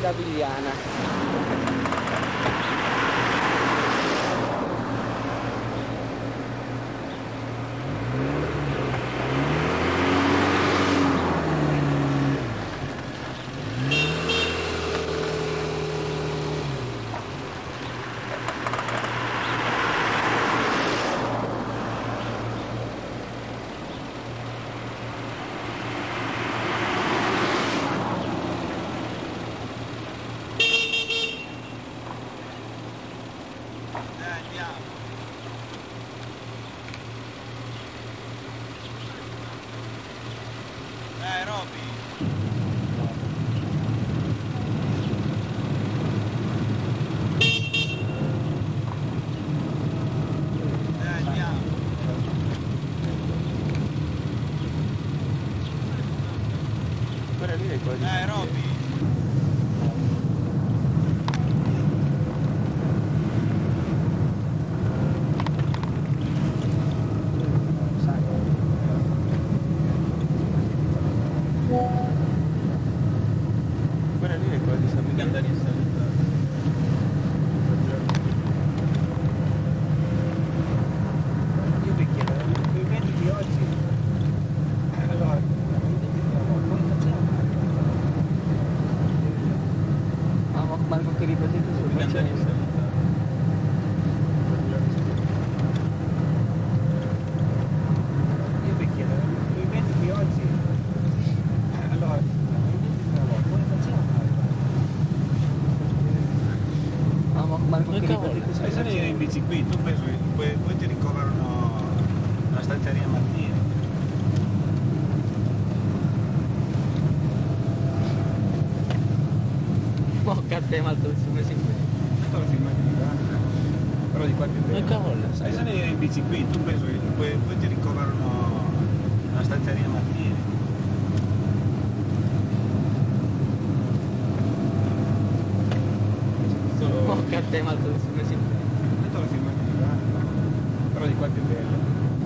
Meravigliana. Robby. Quella lì è quella di San Miguel. Io vi chiedo, i mezzi di oggi, allora, come facciamo? Ah, Marco che ripresenta sul facciamo. Io vi chiedo, i mezzi di oggi, allora, come facciamo? Ah, Marco che ripresenta sul facciamo. In bici qui, tu penso che poi ti ricoverano la stanzeria Martini. Porca a te, ma tu sei messo in Stavo filmando di là, però di qua più Ma bello. cavolo, Sai, se ne in bici qui, tu penso che poi ti ricoverano la stanzeria Martini. porca a te, ma tu sei messo in Stavo filmando di là, però di qua più bello.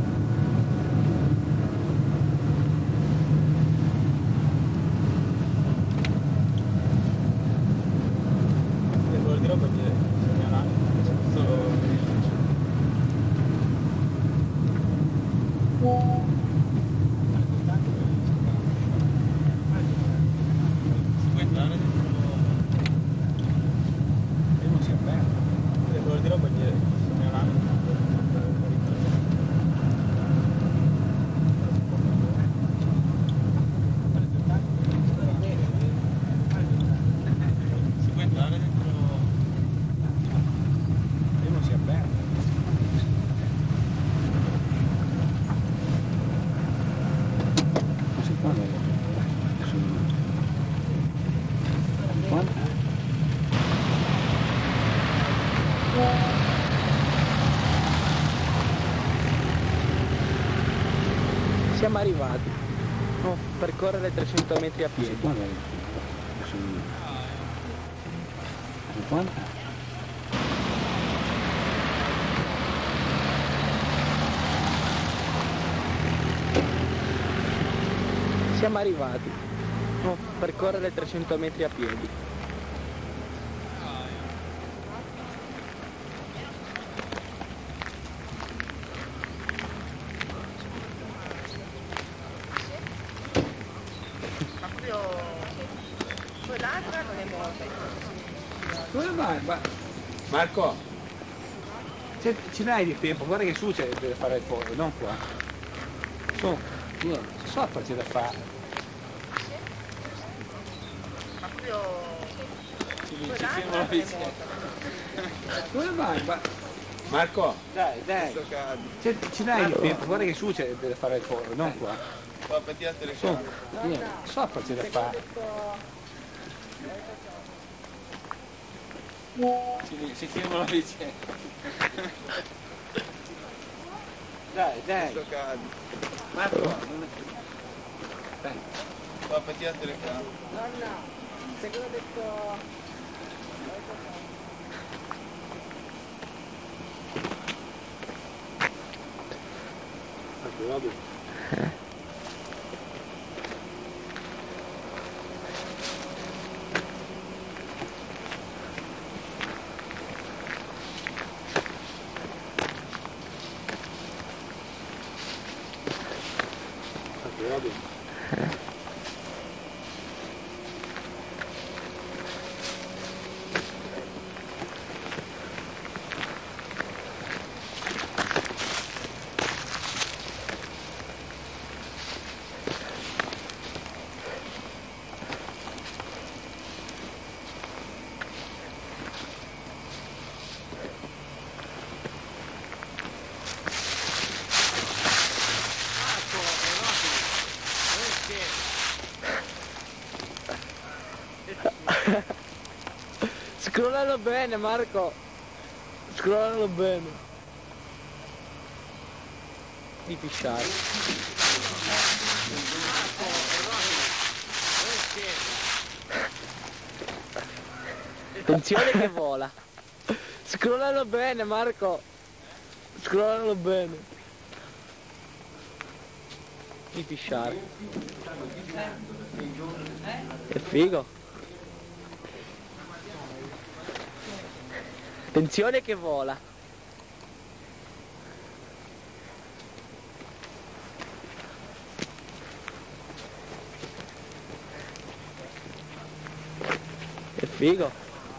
Lo dirò perché segnalare, solo Siamo arrivati. Oh, percorrere 300 metri a piedi. Siamo arrivati. Oh, percorrere 300 metri a piedi. Quell'altra non è morta. Dove vai? Marco, ce n'hai di tempo, guarda che su c'è da fare il fuoco, non qua. Su, sopra c'è da fare. Ma proprio Ci quell'altra fermo non la è bici. morta. Dove vai? Marco, Dai. ce n'hai di tempo, guarda che su c'è da fare il fuoco, non qua. Fa pettire le Su, sopra c'è da fare. Si ferma la bici. Dai. Marco, dai. Fa pettire le camere. Nonna, sai cosa ho detto? dentro. Scrollalo bene Marco, scrollalo bene. Di pisciare. Attenzione che vola. Scrollalo bene Marco, scrollalo bene. Di pisciare. Che figo. Attenzione che vola. Che figo.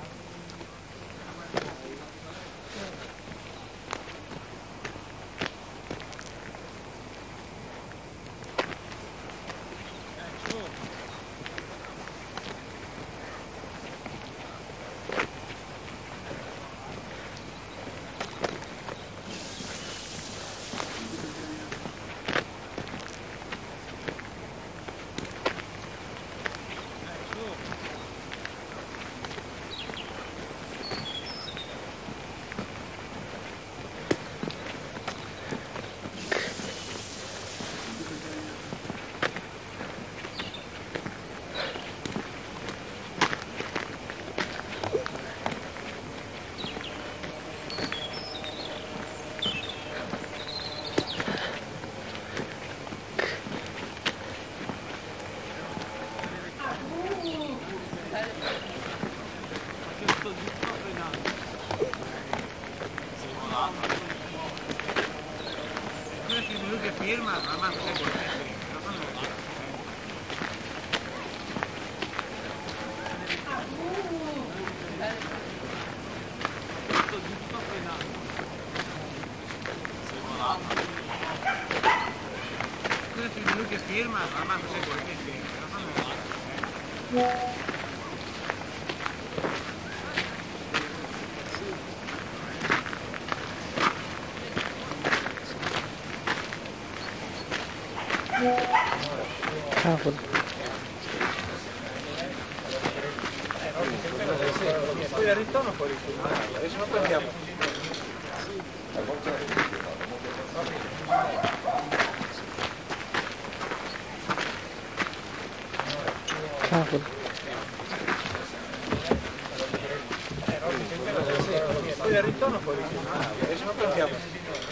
Lui che firma, ma lui che firma, ma cos'è quello che firma? Cavolo. Poi al ritorno fuori adesso non prendiamo. Cavolo. Poi al ritorno fuori adesso non prendiamo.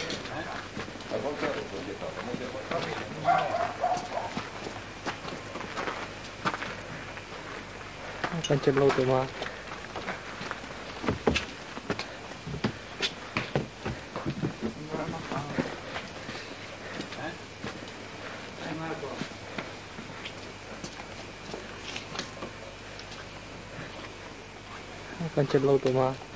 Cancello automatico. Cancello automatico.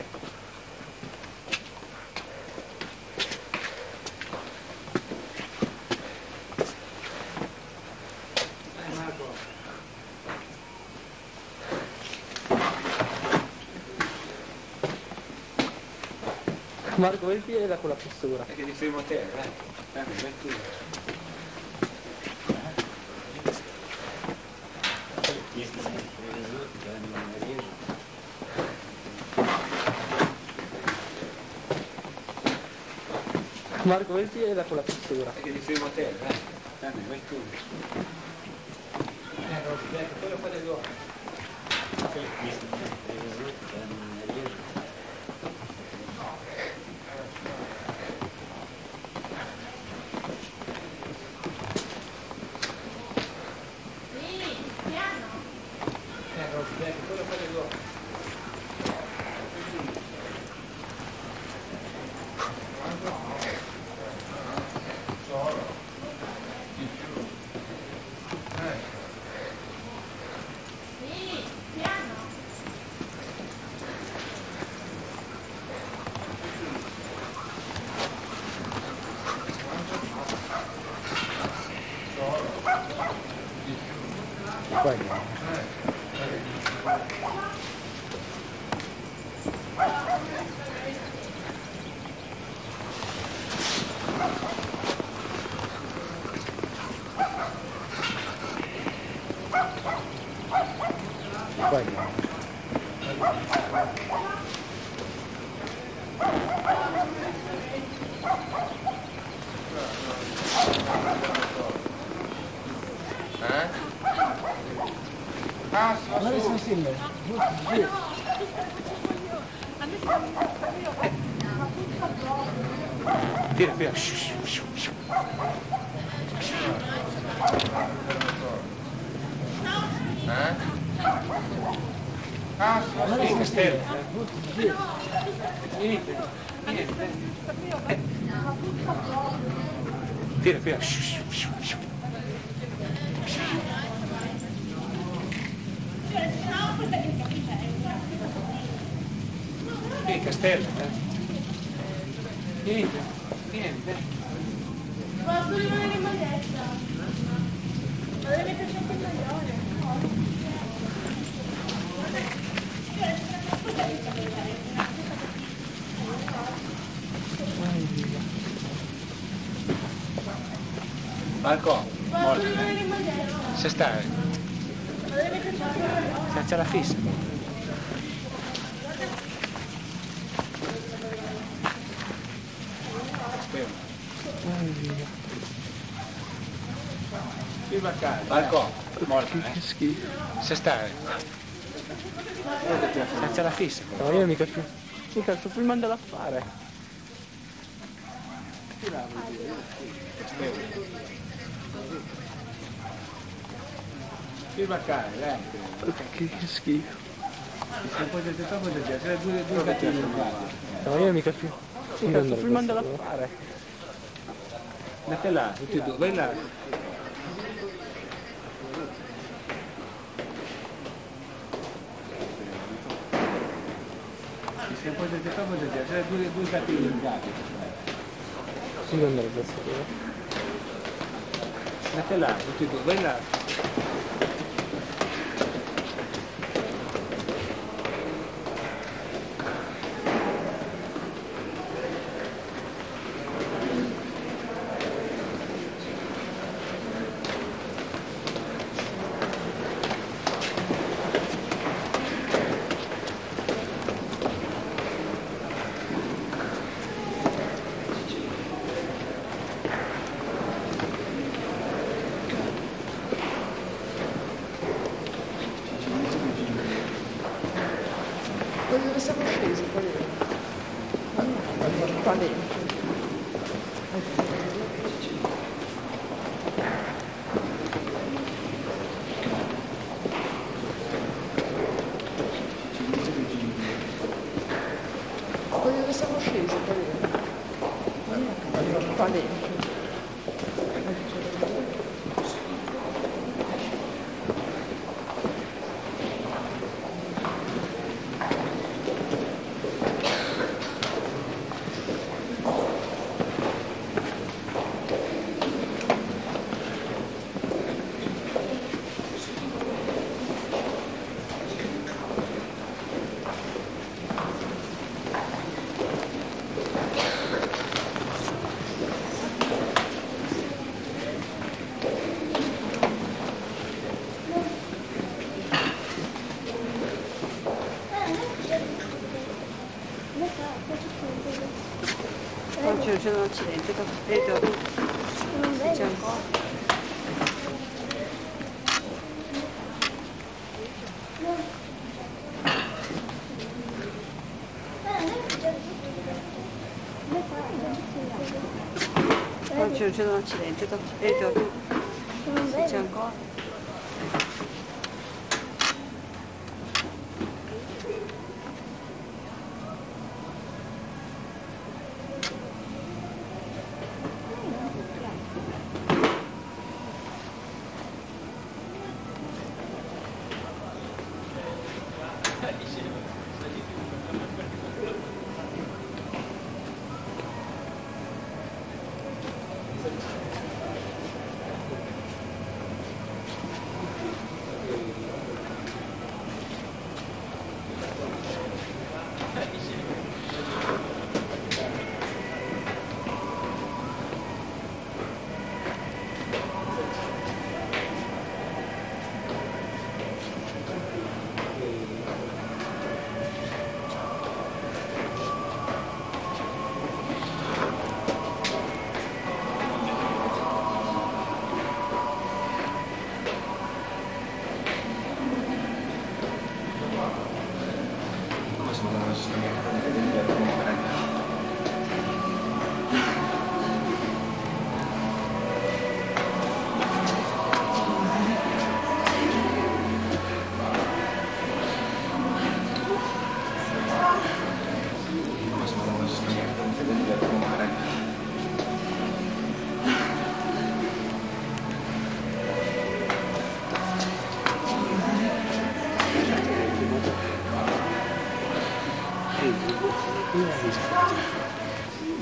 Marco, vedi da quella fessura. Perché di primo te, metti. Marco, vedi da quella fessura. Perché di primo te, metti. Quello fa del loro. Guarda se insieme. Tira, tira. Guarda che castello. Niente, niente. Tira, tira. Che castello, Niente, niente. Ma tu rimani in maglietta. Ma deve metterci anche il maglione. Marco, Ma tu rimani in maglietta. se stai, Ma deve metterci anche il maglione. c'è la fissa. Viva casa. Marco, morto, Che schifo. se stai, c'è la fissa. No, io mica sto filmando l'affare. Viva casa, dai. Che schifo. Se poi del tempo del giorno, c'è due gattini in casa. No, io mica sto filmando l'affare. Andate là, tutti e due, vai là. Se poi del tempo del giorno, c'è due gattini in casa. Sì, non andrebbe a sapere. Andate là, tutti e due, vai là. Dove siamo scesi? Qua dentro. Dove siamo scesi? Qua dentro. C'è un accidente, vedo. C'è ancora. C'è un accidente, vedo. C'è ancora.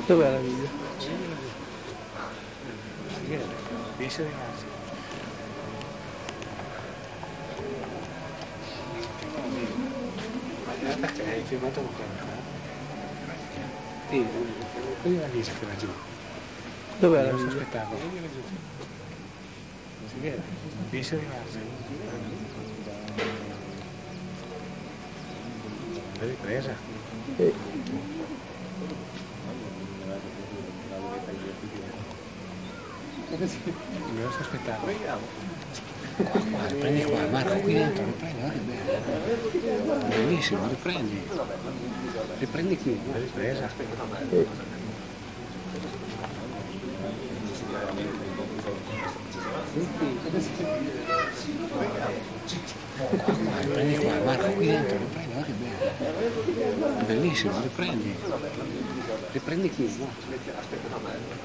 Dov'è la video? Riesce ragazzi. Perché hai filmato con quello? Sì, quelli la vista che va giù. Dov'è la Non so video? spettacolo. Si vede? Riesce ragazzi. L'hai ripresa? Il nostro spettacolo. Guarda, prendi qua, Marco, qui dentro, riprendi, guarda che bello. Bellissimo, riprendi. Riprendi qui, l'hai ripresa. Guarda, prendi qua, Marco, qui dentro, riprendi, guarda che bello. Bellissimo, riprendi. Riprendi qui, no?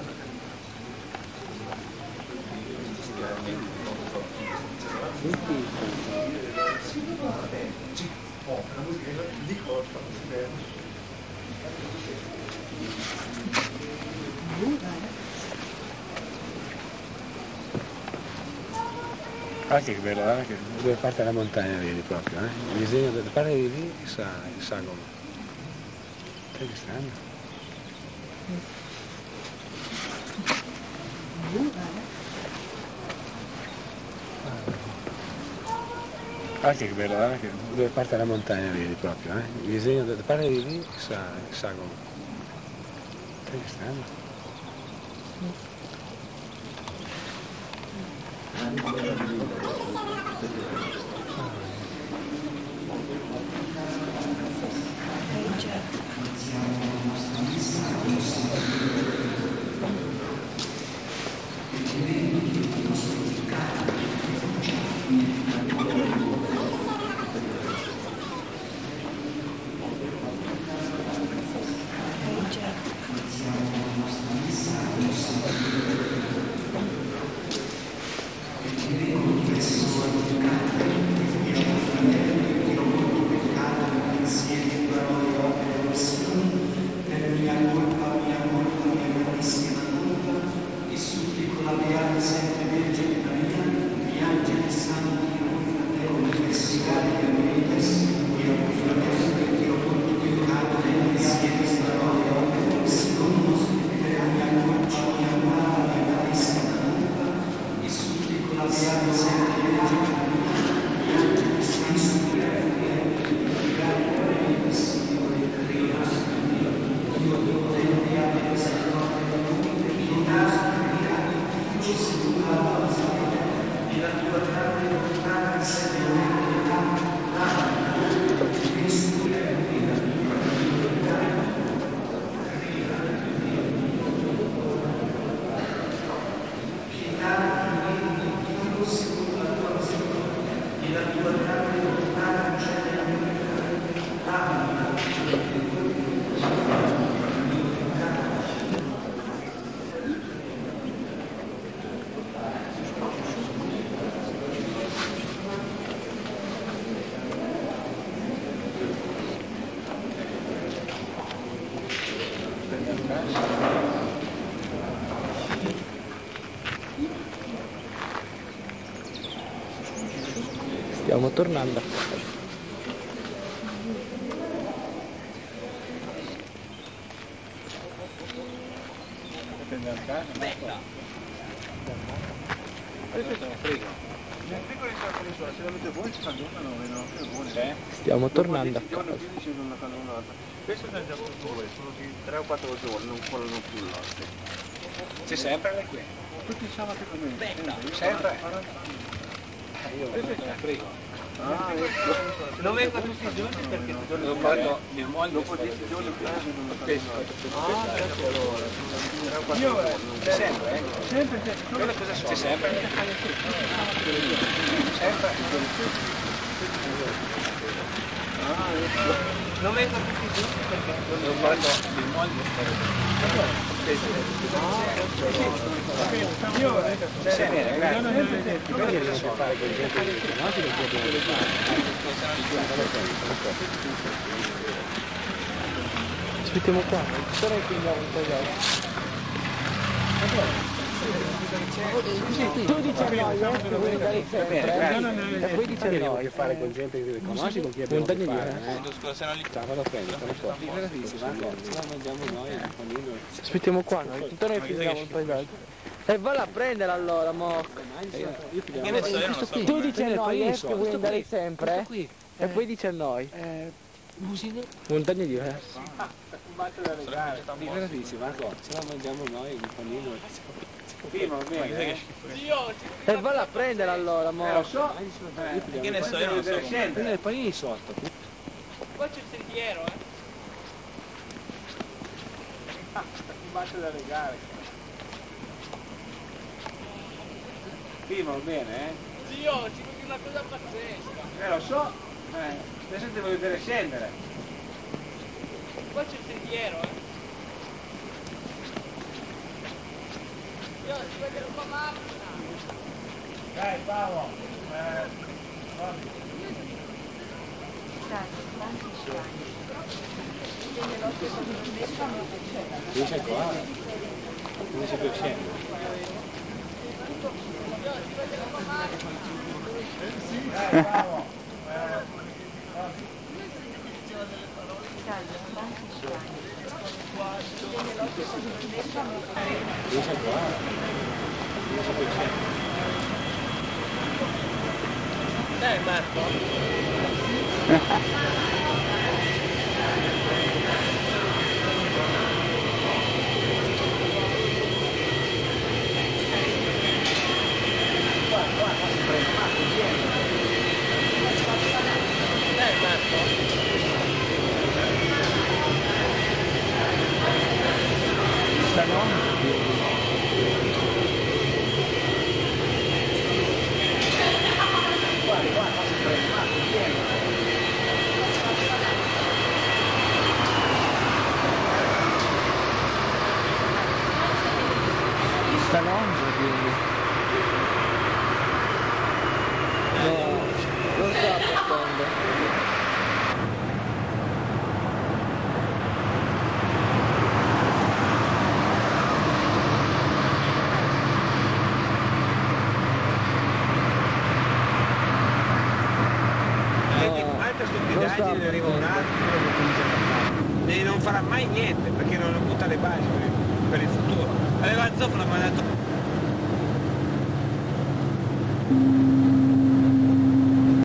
Guarda che bello, guarda che dove parte la montagna vedi proprio, il disegno da parte di lì il sagomo. Che strano. Guarda che bello, guarda che dove parte la montagna vedi proprio, il disegno da parte di lì il sagomo. Che strano. Stiamo tornando a casa. Stiamo tornando a casa. Questo è già ottobre, sono 3 o 4 giorni, non collano più l'oste. C'è sempre lei qui? Tutti i sabati come me. Sempre? Io prego. Non vengo tutti i giorni perché L'ho fatto mia moglie. dopo 10 giorni più non lo Spesso. Io Sempre, sempre, Quella cosa sono? C'è sempre? Sempre? non vengo tutti i giorni perché L'ho fatto mia moglie. io Bene, grazie. Quella cosa so fare con gente che no, si deve fare. Aspettiamo qua, sarà che andiamo un po' là. Tu dici a noi, vuoi andare sempre, e poi dici a noi. Che fare con gente che conosci, con chi abbiamo a che fare. Scusa, se non li Vado a prendere, non so. Mangiamo noi, Aspettiamo qua, noi. Tutto noi finiamo un po' là. E valla a prendere allora, mo. Che ne so, io non lo so. Tu dici a noi, che vuoi andare sempre, e poi dici a noi. Musine? Montagne diverse. Combatto da legare. Di cosa dici, Marco? Ce la mangiamo noi, il panino. Sì, va bene. E valla a prendere allora, mo. Lo so. Che ne so, io non lo so. Prendere il panino sotto. Qua c'è il sentiero, Combatto da legare. Sì, va bene, Zio, ci vedi una cosa pazzesca. Lo so. Adesso ti voglio vedere scendere. Qua c'è il sentiero, Zio, ci vede la tua macchina. Dai, Paolo. Dice qua. Dice più scendere. Dai, Paolo. Dice qua. Dice più scendere. Dai Marco. Dai Marco. Sta longe, quindi. No, non sta partendo. Altre stupidaggini ne arriva un altro e non farà mai niente perché non butta le basi per il futuro. Aveva il zofano mandato